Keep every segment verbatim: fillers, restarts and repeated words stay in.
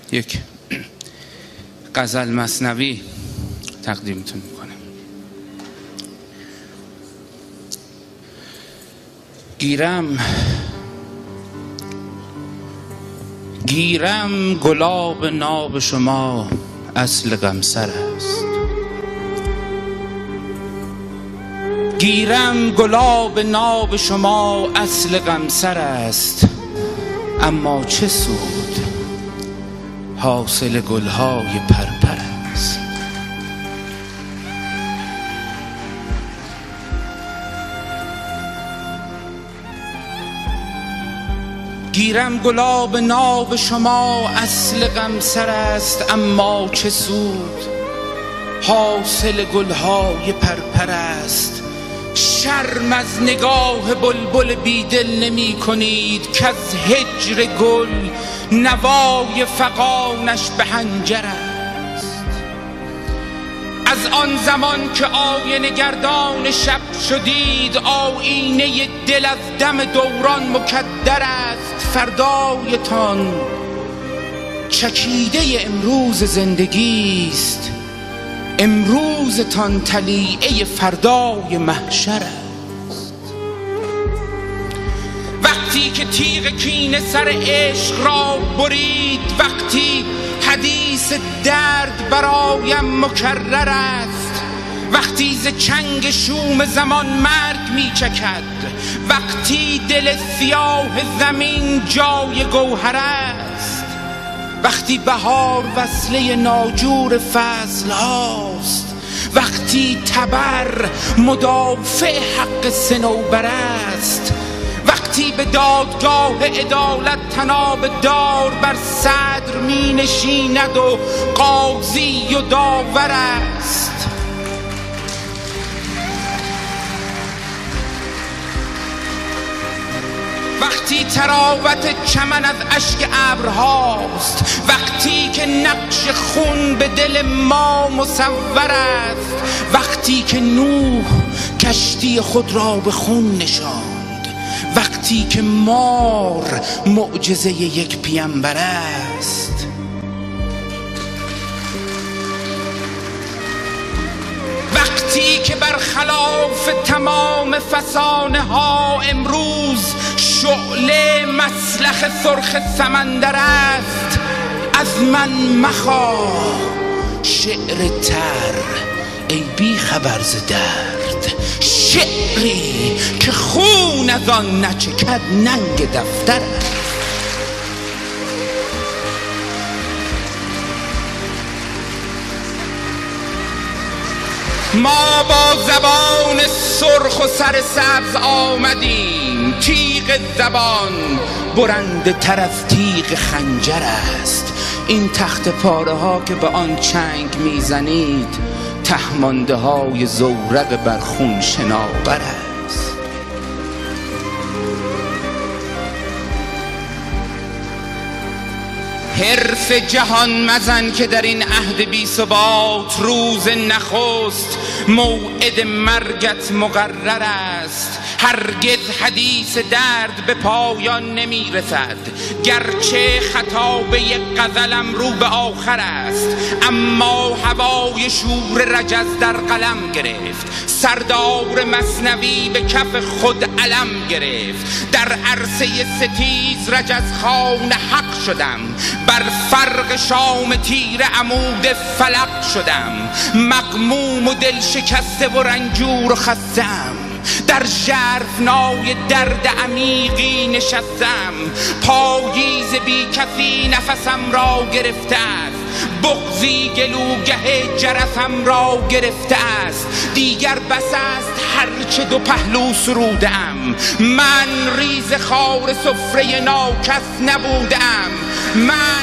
یک غزل مثنوی تقدیمتون میکنم. گیرم گیرم گلاب ناب شما اصل غمسر است. گیرم گلاب ناب شما اصل غمسر است، اما چه سود حاصل گلهای پرپر است. گیرم گلاب ناب شما اصل غمسر است، اما چه سود حاصل گلهای پرپر است. شرم از نگاه بلبل بیدل نمی کنید که از هجر گل نوای فغانش به حنجر است. از آن زمان که آینه گردان شب شدید، آینه دل از دم دوران مکدر است. فردایتان چکیده امروز زندگی است، امروزتان طلیعه فردای محشر است. وقتی که تیغ کینه سر عشق را برید، وقتی حدیث درد برایم مکرر است، وقتی ز چنگ شوم زمان مرگ می چکد، وقتی دل سیاه زمین جای گوهر است، وقتی بهار وصله ناجور فصل هاست، وقتی تبر مدافع حق صنوبر است، وقتی به دادگاه عدالت طناب دار بر صدر می نشیند و قاضی و داور است، وقتی تراوت چمن از اشک ابرهاست، وقتی که نقش خون به دل ما مصور است، وقتی که نوح کشتی خود را به خون نشاند، وقتی که مار معجزه یک پیامبر است، وقتی که برخلاف تمام فسانه ها امروز شعله مسلخ سرخ سمندر است. از من مخواه شعر تر ای بی خبر ز درد، شعری که خون از آن نچکد ننگ دفتر است. ما با زبان سرخ و سر سبز آمدیم، تیغ زبان برنده تر از تیغ خنجر است. این تخت پاره ها که به آن چنگ میزنید، تهمانده های زورق بر خون شناور است. حرف جهان مزن که در این عهد بی ثبات، روز نخست موعد مرگت مقرر است. هرگز حدیث درد به پایان نمی رسد، گرچه خطابه غزلم رو به آخر است، اما هوای شور رجز در قلم گرفت، سردار مثنوی به کف خود علم گرفت. در عرصه ستیز رجز خوان حق شدم، بر فرق شام تیر عمود فلق شدم. مغموم و دل شکسته و رنجور و خستم، در ژرفنای درد عمیقی نشستم. پاییز بی کسی نفسم را گرفته است، بغضی گلوگه جرسم را گرفته است. دیگر بس است هرچه دو پهلو سرودم، من ریز خار سفره ناکس نبودم. من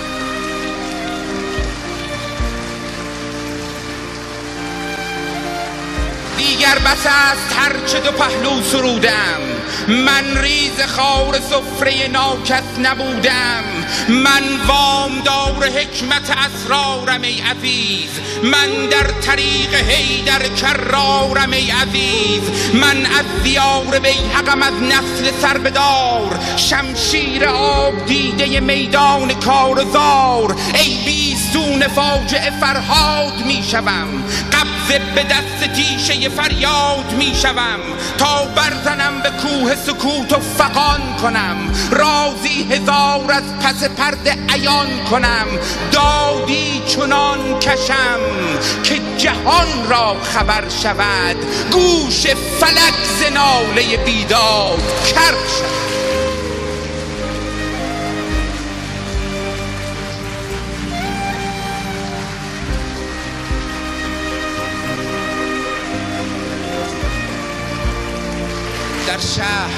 دیگر بس است هرچه دو پهلو سرودم، من ریز خار سفره ناکس نبودم. من وامدار حکمت اسرارم ای عزیز، من در طریق حیدر کرارم ای عزیز، من از دیار بیهقم از نسل سربدار، شمشیر آب دیده میدان کارزار، ای بیستون فاجعه فرهاد می شوم، قبضه به دست تیشه فریاد می شوم، تا برزنم به کوه سکوت و فغان کنم، رازی هزار از پس پرده عیان کنم، دادی چنان کشم که جهان را خبر شود، گوش فلک ز ناله بیداد کر شود. در شهر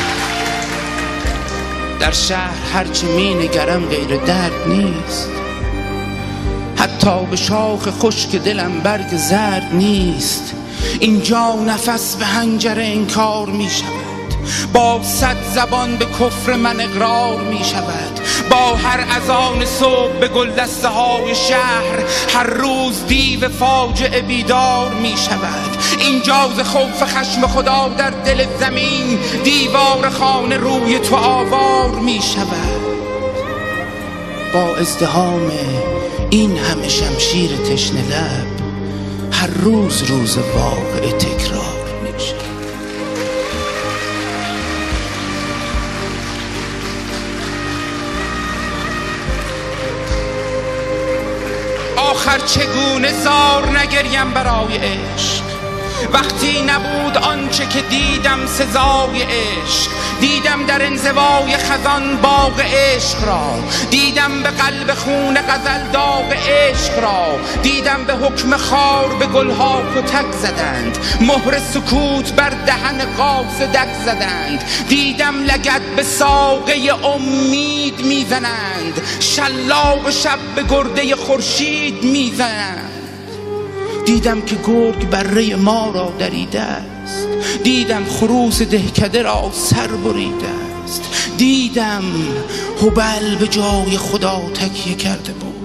در شهر هرچه می نگرم غیر درد نیست، حتی به شاخ خشک دلم برگ زرد نیست، اینجا نفس به حنجره انکار می شود، با صد زبان به کفر من اقرار می شود، با هر اذان صبح به گلدسته های شهر هر روز دیو فاجعه بیدار می شود، اینجا ز خوف خشم خدا در دل زمین دیوار خانه روی تو آوار می شود، با ازدحام این همه شمشیر تشنه لب هر روز روز واقعه تکرار می شود. آخر چگونه زار نگریم برای عشق، وقتی نبود آنچه که دیدم سزای عشق، دیدم در انزوای خزان باغ عشق را، دیدم به قلب خون غزل داغ عشق را، دیدم به حکم خار به گلها کتک زدند، مهر سکوت بر دهن قاصدک زدند، دیدم لگد به ساقه امید میزنند، شلاق شب به گرده خورشید میزنند، دیدم که گرگ بره ما را دریده است، دیدم خروس دهکده را سر بریده است، دیدم هبل به جای خدا تکیه کرده بود،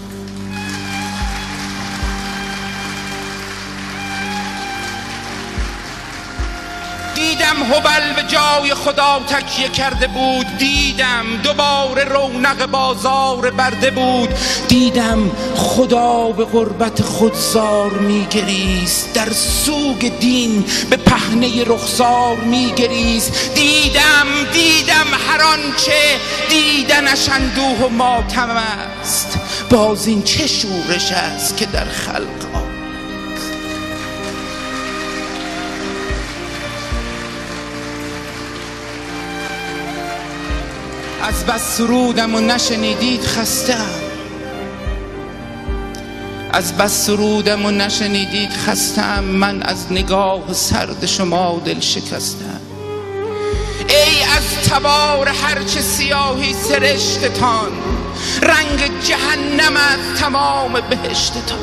دیدم هبل به جای خدا تکیه کرده بود، دیدم دوباره رونق بازار برده بود، دیدم خدا به غربت خودزار میگریست، در سوگ دین به پهنه رخسار میگریست، دیدم دیدم هر آنچه دیدنش اندوه و ماتم است، باز این چه شورش است که در خلق از بس سرودم و نشنیدید خستم، از بس سرودم و نشنیدید خستم، من از نگاه سرد شما دل شکستم، ای از تبار هرچه سیاهی سرشتتان، رنگ جهنم از تمام بهشتتان،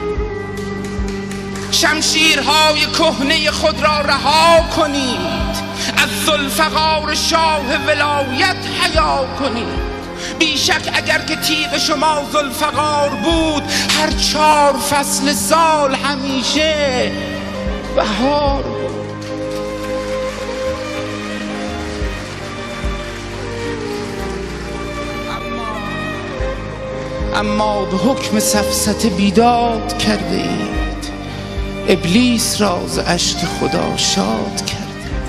شمشیرهای کهنه خود را رها کنید، از ذوالفقار شاه ولایت حیا کنید، بیشک اگر که تیغ شما ذوالفقار بود، هر چهار فصل سال همیشه بهار بود. اما اما به حکم سفسطه بیداد کرده اید، ابلیس را ز اشک خدا شاد کرد.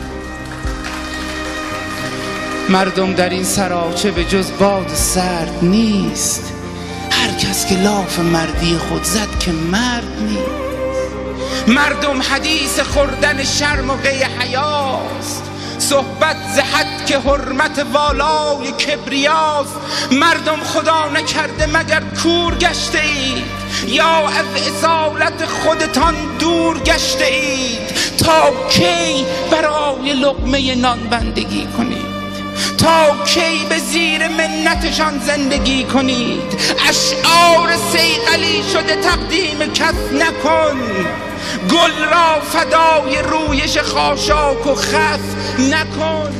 مردم در این سراچه به جز باد سرد نیست، هر کس که لاف مردی خود زد که مرد نیست. مردم حدیث خوردن شرم و قی حیاست، صحبت ز حد که حرمت والای کبریاست. مردم خدا نکرده مگر کور گشته اید، یا از اصالت خودتان دور گشته اید؟ تا کی برای لقمه نان بندگی کنید؟ تا کی به زیر منتشان زندگی کنید؟ اشعار صیقلی شده تقدیم کس نکن، گل را فدای رویش خاشاک و خس نکن.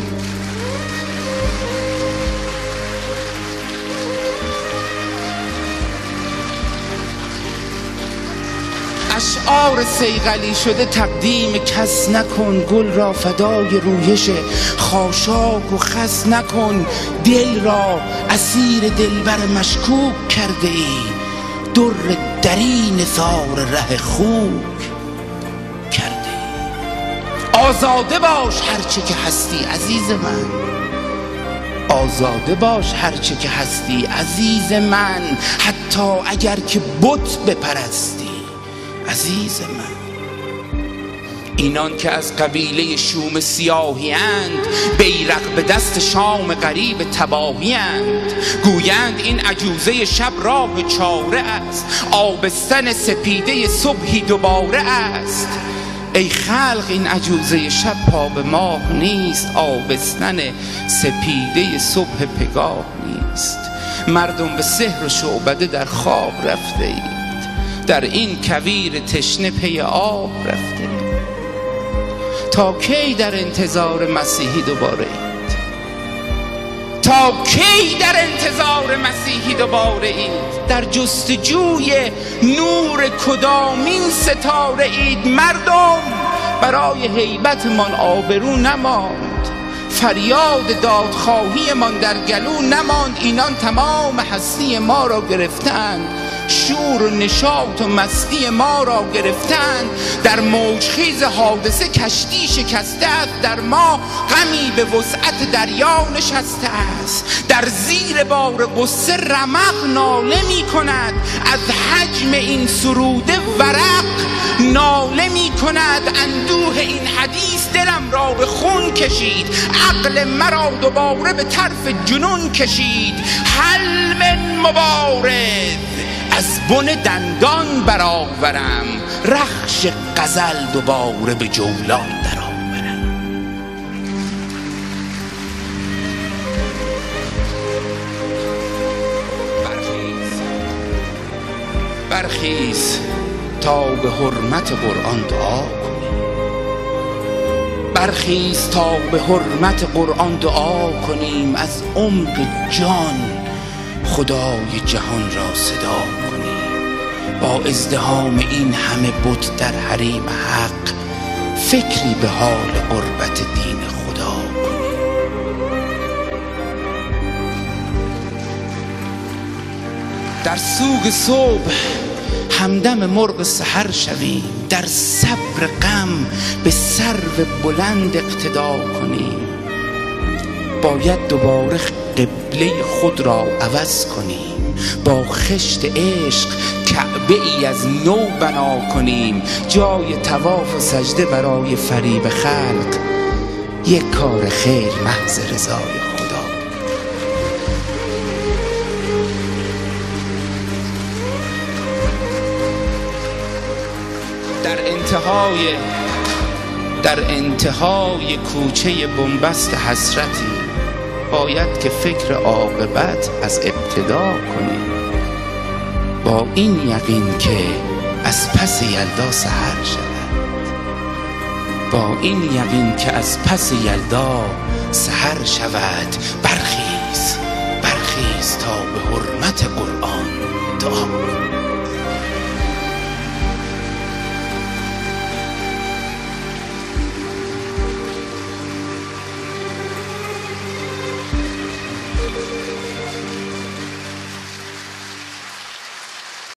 اشعار صیقلی شده تقدیم کس نکن. گل را فدای رویش خاشاک و خس نکن. دل را اسیر دلبر مشکوک کرده ای. در درین نثار ره خوک کرده ای. آزاده باش هرچه که هستی عزیز من. آزاده باش هرچه که هستی عزیز من. حتی اگر که بت بپرستی عزیز من. اینان که از قبیله شوم سیاهی اند، بیرق به دست شام غریب تباهی اند. گویند این عجوزه شب راه چاره است، آبستن سپیده صبحی دوباره است. ای خلق این عجوزه شب پا به ماه نیست، آبستن سپیده صبح پگاه نیست. مردم به سحر و شعبده در خواب رفته اید، در این کویر تشنه پی آب رفته اید. تا کی در انتظار مسیحی دوباره اید؟ تا کی در انتظار مسیحی دوباره اید؟ در جستجوی نور کدامین ستاره اید؟ مردم برای هیبتمان آبرو نماند، فریاد دادخواهی من در گلو نماند. اینان تمام هستی ما را گرفتند، شور و نشاط و مستی ما را گرفتند. در موجخیز حادثه کشتی شکسته است، در ما غمی به وسعت دریا نشسته است. در زیر بار غصه رمق ناله می کند، از حجم این سروده ورق ناله می کند. اندوه این حدیث دلم را به خون کشید، عقل مرا دوباره به طرف جنون کشید. هل من مبارز از بن دندان برآورم، رخش غزل دوباره به جولان درآورم. برخیز برخیز تا به حرمت قرآن دعا کنیم. برخیز تا به حرمت قرآن دعا کنیم. از عمق جان خدای جهان را صدا کنیم. با ازدحام این همه بت در حریم حق، فکری به حال قربت دین خدا کنیم. در سوگ صبح همدم مرغ سحر شویم، در صبر غم به سرو بلند اقتدا کنیم. باید دوباره قبله خود را عوض کنیم، با خشت عشق کعبه ای از نو بنا کنیم. جای طواف و سجده برای فریب خلق، یک کار خیر محض رضای خدا. در انتهای در انتهای کوچه بنبست حسرتی، باید که فکر عاقبت از ابتدا کنیم. با این یقین که از پس یلدا سحر شود، با این یقین که از پس یلدا سحر شود. برخیز برخیز تا به حرمت قرآن دعا کنیم.